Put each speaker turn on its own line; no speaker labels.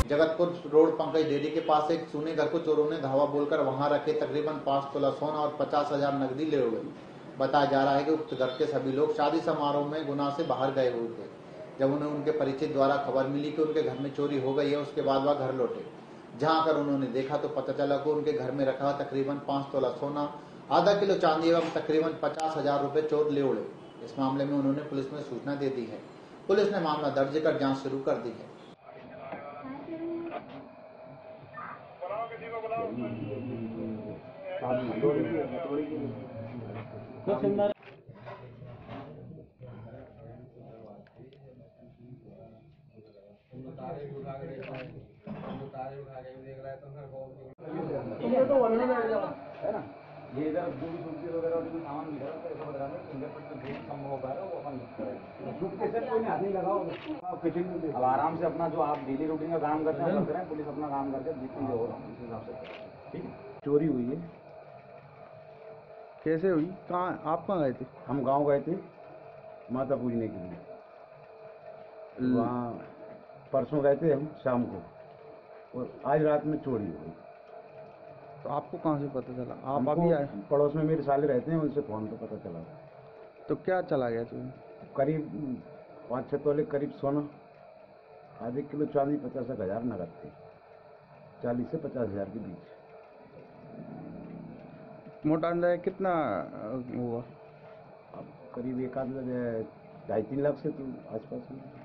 Jagatpur road Pankaj dairy के पास एक चूने घर को चोरों ने धावा बोलकर वहां रखे तकरीबन 5 तोला सोना और 50,000 नकदी ले गई। बताया जा रहा है कि उक्त घर के सभी लोग शादी समारोह में गुना से बाहर गए हुए थे। जब उन्हें उनके परिचित द्वारा खबर मिली कि उनके घर में चोरी हो गई है, उसके बाद वह घर लौटे। जहां आकर उन्होंने देखा तो पता चला कि उनके घर में रखा तकरीबन 5 तोला सोना, आधा किलो चांदी एवं तकरीबन 50,000 रुपए चोर ले उड़े। इस मामले में उन्होंने पुलिस में सूचना दे दी है। पुलिस ने मामला दर्ज कर जांच शुरू कर दी है।
है ना, ये इधर जो भी सूटकेस वगैरह जो भी सामान मिला है ऐसा बता रहा है फिंगरप्रिंट तो बहुत कम हो पा रहा है वो अपन करेंगे। सूटकेस से कोई हाथ नहीं लगाओ, फिटिंग में अब आराम से अपना जो आप डेली रूटीन का काम करते हैं करें, पुलिस अपना काम करके जितनी जो हो रहा है उस हिसाब से ठीक है।
चोरी हुई है, कैसे हुई, कहाँ, आप कहाँ गए थे?
हम गाँव गए थे माता पूजने के लिए, वहाँ परसों गए थे हम शाम को और आज रात में चोरी हो गई।
तो आपको कहाँ से पता चला? आप अभी आए?
पड़ोस में मेरे साले रहते हैं, उनसे फ़ोन पे पता चला।
तो क्या चला गया तुम्हें?
करीब 5-6 तोले करीब सोना, आधे किलो चांदी, 50,000 नगद थे, 40 से 50,000 के बीच।
मोटा अंदाजा कितना हुआ?
अब करीब 1 आध 2.5-3 लाख से तो आसपास में।